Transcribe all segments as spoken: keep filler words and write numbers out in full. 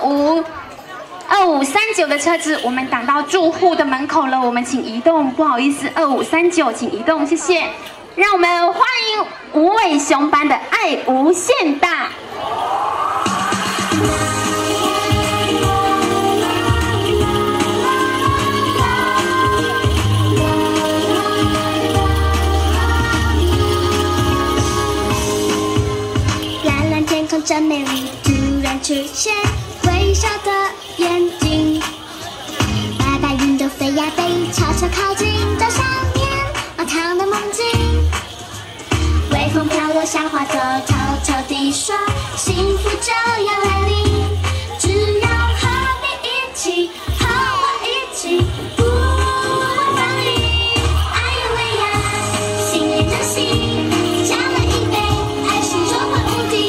五二五三九的车子，我们挡到住户的门口了，我们请移动，不好意思，二五三九请移动，谢谢。让我们欢迎无尾熊班的爱无限大。 真美丽，突然出现微笑的眼睛，白白云朵飞呀飞，悄悄靠近这上面满堂的梦境。微风飘落像花朵，悄悄地说，幸福就要来临。只要和你一起，和我一起，不会分离。哎呦喂呀，心连着心，加了一杯，爱心就会无敌。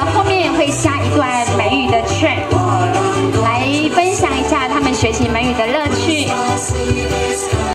学习美语的乐